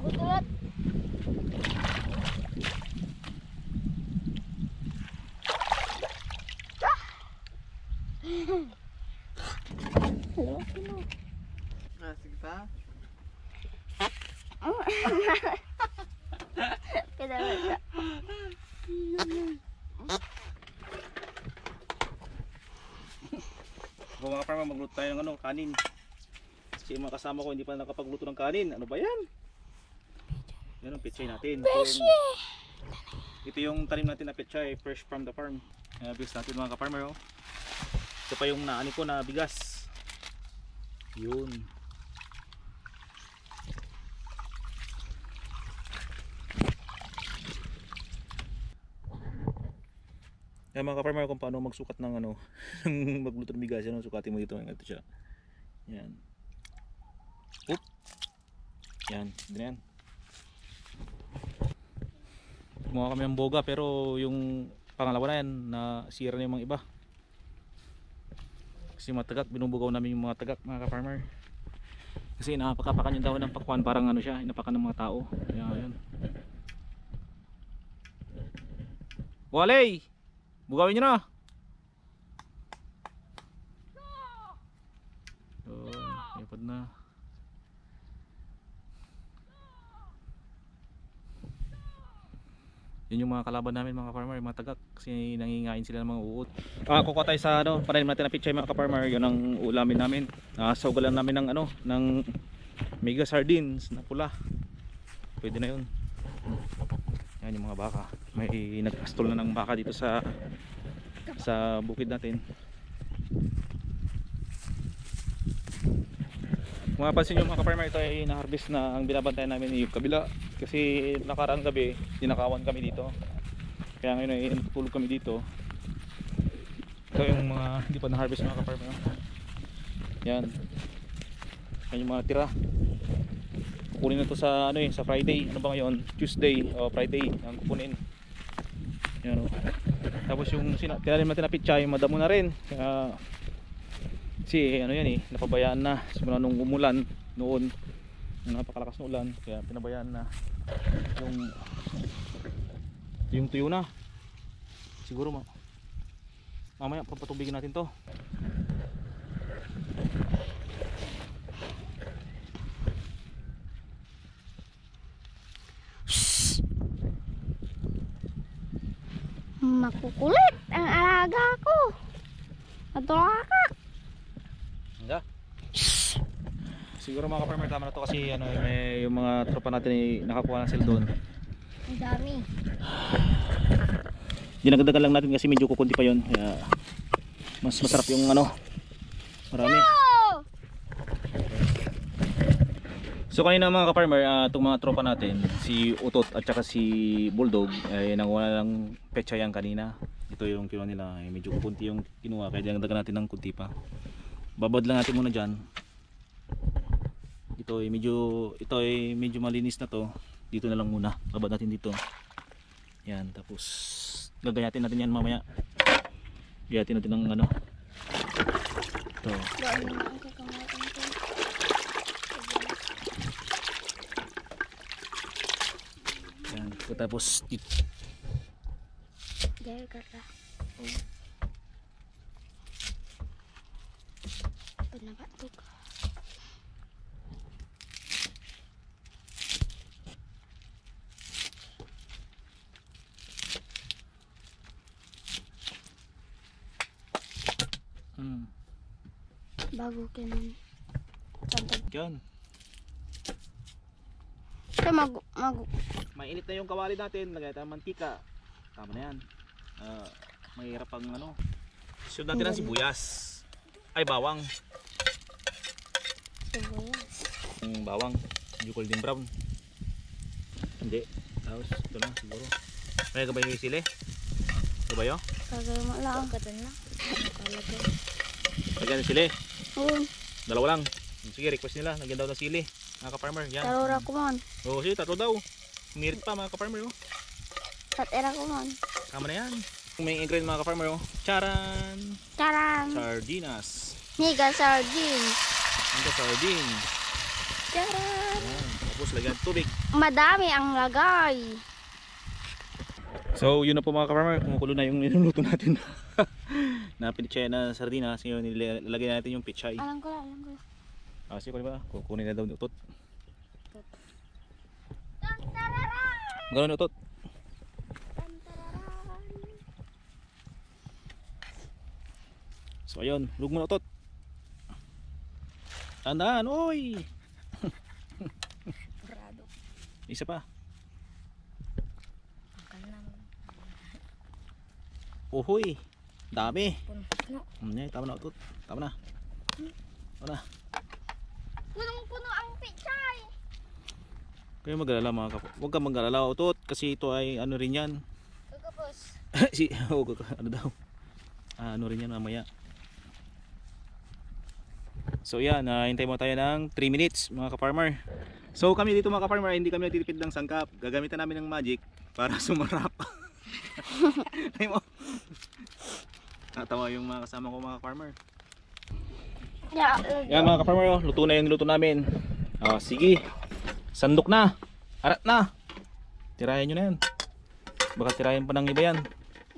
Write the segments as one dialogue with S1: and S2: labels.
S1: Utulot. Hello, hello.
S2: Sige ta.
S1: Kailangan.
S3: Kung mga farmer, magluto tayo ng kanin. Kasi yung mga kasama ko hindi pa nakapagluto ng kanin. Ano ba yan? Yan ang pechay natin. Ito yung tanim natin na pechay, fresh from the farm. Bigas natin mga ka-farmer. Oh. Ito pa yung naani ko na bigas. Yun. Yan mga ka-farmer, kung paano magsukat ng magluto ng bigas. Yan, sukatin mo dito. Ito siya. Yan. Oop. Yan. Ganyan. Gumawa kami ng boga pero yung pangalawa na yan nasira na yung mga iba. Kasi mga tagak, binubugaw namin yung mga tagak mga ka-farmer. Kasi napakapakan yung daw ng pakwan, parang siya, inapakan ng mga tao. Yan. Walay! Bugawin nyo na! Ipad na. Yun yung mga kalaban namin mga farmer, mga tagak, kasi nangingain sila ng mga uod. Kukuha tayo sa pananim natin na pichay mga farmer. Yun ang ulamin namin. Saugalan namin ng ng mega sardines na pula. Pwede na yun. Yan yung mga baka. May nagkastol na ng baka dito sa bukid natin. Kung mapansin nyo mga ka-farmer, ito ay na-harvest na. Ang binabantayan namin yung kabila kasi nakaraang gabi dinakawan kami dito, kaya ngayon ay natutulog kami dito. Ito yung mga hindi pa na-harvest mga ka-farmer. Yan yung mga tira. Kukunin na to sa sa Friday. Ano ba ngayon? Tuesday o Friday ang kukunin. Yan o. Tapos yung tinanim natin na pichay, madamo na rin. Kasi yan napabayaan na simula nung umulan noon, napakalakas ng ulan, kaya pinabayaan na. Yung tuyo na siguro mamaya papatubigin natin to.
S1: Makukulit ang alaga ko. Adulakak.
S3: Hindi. Siguro mga ka-farmer, tama na to kasi may yung mga tropa natin ay nakakuha ng sila doon.
S1: Ang dami.
S3: Dinagdagan lang natin kasi medyo kukunti pa yon, kaya mas masarap yung marami. So kanina mga ka-farmer, itong mga tropa natin, si Utot at saka si Bulldog ay nanguha ng pechay yan kanina. Ito yung kinuha nila, medyo kukunti yung kinuha, kaya dinagdagan natin ng kunti pa. Babad lang natin muna dyan. Ito ay medyo malinis na to. Dito na lang muna, babad natin dito. Yan, tapos gagayatin natin yan mamaya. Gayatin natin ng ito. Yan, tapos dito.
S1: Gaya kata. Panabatok. Bago kanan.
S3: Yan.
S1: So
S3: Mainit na yung kawali natin, lagay tayo ng mantika. Tama na yan. Mahirap ang sunod natin ang sibuyas. Ay, bawang.
S1: sibuyas.
S3: Bawang, medyo golden brown. Hindi. Tapos ito lang siguro. May gabay yung sili. Ito ba yun?
S1: Kagay mo lang. Katan na.
S3: Lagyan ng sili.
S1: Oo.
S3: Dalawa lang. Sige, request nila. Lagyan daw ng sili. Mga ka-farmer. Yan.
S1: Tarura ko man.
S3: Oo, sige, tatlo daw. Merit pa mga ka-farmer.
S1: Tatera ko man.
S3: Tama na yan. Kung may ingredient mga ka-farmer. Charan!
S1: Charan!
S3: Sardinas.
S1: Niga sardines.
S3: Ito sardine.
S1: Charan!
S3: Yan. Tapos Tapos lagyan tubig.
S1: Madami ang lagay.
S3: So yun na po mga ka-farmer, kumukulo na yung niluluto natin na pinichay na sardinas. Ngayon nilalagay natin yung pichay.
S1: Alam ko.
S3: Sige ko diba? Kukunin na daw ni utot. Gano'n utot? So ayun, lug mo na utot. Tandaan, oy! Isa pa. Uhoy, dami. Tama na utot. Tama na.
S1: Punong-puno ang pichay.
S3: Kaya mag-alala mga kapwa. Huwag kang mag-alala utot kasi ito ay ano rin yan.
S1: Kagapos.
S3: Ano daw? Ano rin yan mamaya. So yan, hintay mo tayo ng 3 minutes mga ka-farmer. So kami dito mga ka-farmer, hindi kami nagtitipid ng sangkap. Gagamitan namin ng magic para sumarap. Ay mo. Natawa yung mga kasama ko mga ka-farmer. Yan mga ka-farmer, luto na yung niluto namin. Sige. Sandok na. Arat na. Tirahin nyo na yan. Baka tirahin pa ng iba yan.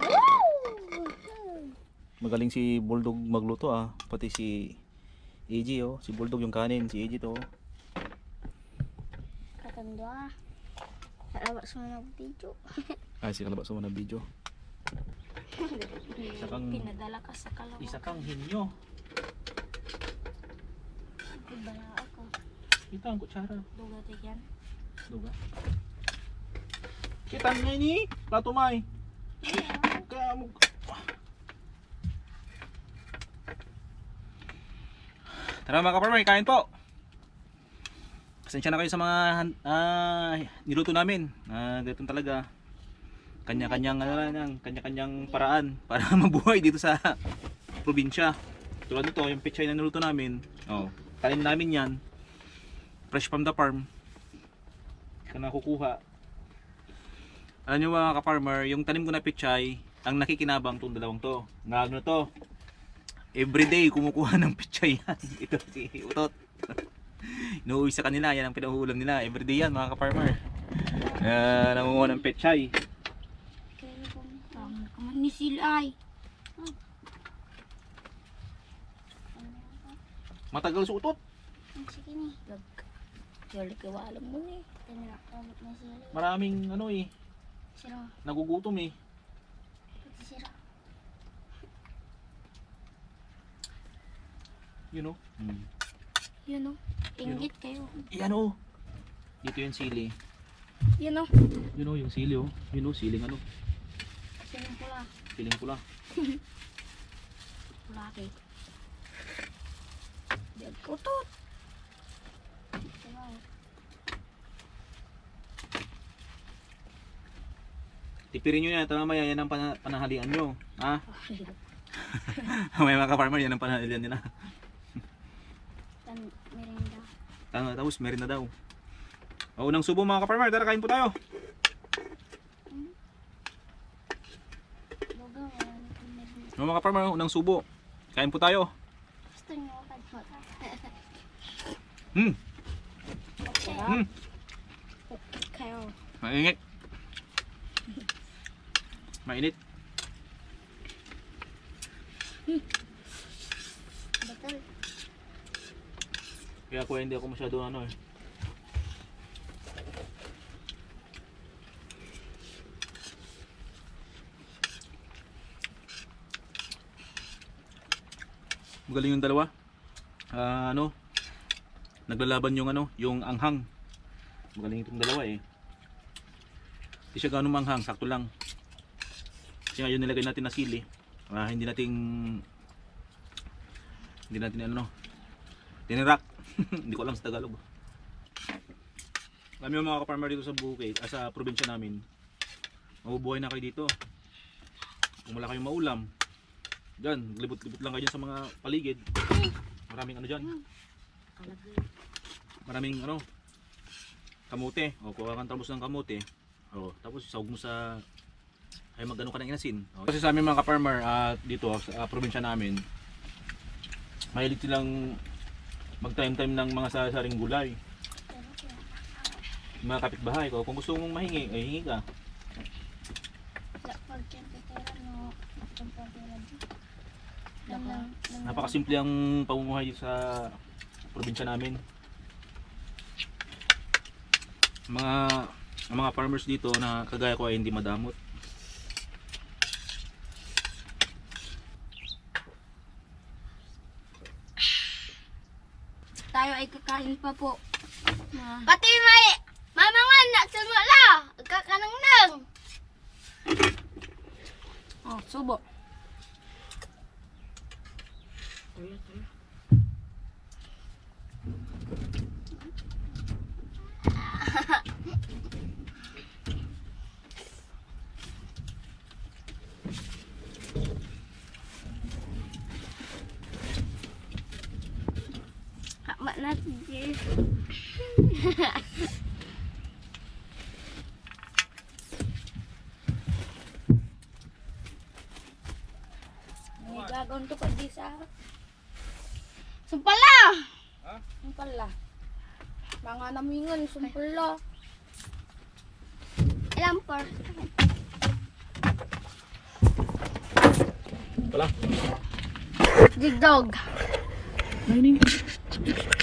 S3: Magaling si Bulldog magluto pati si AG si Bulldog yung kanin, si AG to.
S1: Katanda. Kalabas mo na video.
S3: Si kalabas mo na video.
S1: Pinadala ka sa kalabas.
S3: Isa kang hinyo.
S1: Ibala ako.
S3: Ito ang kutsara.
S1: Duga to yan.
S3: Duga. Kita niya ni plato may. Kaya mo. Tara mga ka-farmer, kain po. Pasensya na kayo sa mga niluto namin. Ganito talaga. Kanya-kanyang paraan para mabuhay dito sa probinsya. Tulad nito, yung pechay na niluto namin. Tanim namin yan. Fresh from the farm. Ka nakukuha. Alam nyo mga ka-farmer, yung tanim ko na pechay, ang nakikinabang tong dalawang to. Ano to? Everyday kumukuha ng pechay yan. Ito si Utot. Inuuwi sa kanila, yan ang pinahuhulam nila. Everyday yan mga ka-farmer. Nangunguha ng pechay.
S1: Kaman ni Silay.
S3: Matagal sa Utot.
S1: Sige ni. Jolly kayo alam mo ni. Tinrakamot na sila.
S3: Maraming
S1: Sira.
S3: nagugutom
S1: Pati sira.
S3: You know?
S1: Yun o. Inggit kayo.
S3: Yan dito yung sili.
S1: Yun o.
S3: Yun yung sili Yun siling
S1: Siling pula.
S3: Siling pula.
S1: Pulaki. Diyan kutot.
S3: Tipirin nyo yan. Mamaya yan ang panahalian nyo. May mga ka-farmer yan ang panahalian nila.
S1: Merenda.
S3: Tapos meron na daw. Unang subo mga ka-farmer. Tara kain po tayo. Mga ka-farmer, unang subo. Kain po tayo.
S1: Gusto nyo ako kayo.
S3: Mainit. Mainit.
S1: Betul.
S3: Kaya ako hindi ako masyado Magaling yung dalawa. Naglalaban yung anghang. Magaling itong dalawa Hindi siya gano'ng manghang, sakto lang. Kasi ngayon nilagay natin na sili. Hindi natin tinirak. Hindi ko alam sa Tagalog. Alam nyo mga ka-farmer dito sa Bukid, sa probinsya namin, mabubuhay na kayo dito. Kung wala kayong maulam, dyan, libot-libot lang kayo dyan sa mga paligid. Maraming dyan. Maraming kamote. Kuha kang talbos ng kamote. Tapos isawag mo sa ay magano ka ng inasin. Kasi sa amin mga ka-farmer dito sa probinsya namin, mahilig silang mag-time ng mga sasaring gulay. mga kapitbahay ko. Kung gusto mong mahingi, ay hingi ka. Napakasimple ang pamumuhay dito sa probinsya namin. Ang mga farmers dito na kagaya ko ay hindi madamot.
S1: Tayo ay kakain pa po.
S4: Pati may mamangan na sumala. Kakanang-nang.
S1: Oh, subo.
S4: Hama natin guys.
S1: May gagawin to pa di sa
S4: Sumpala.
S1: sumpala. Mga namingan, sumpala.
S4: Ilang por.
S3: Wala.
S4: Digdog.
S3: Ay,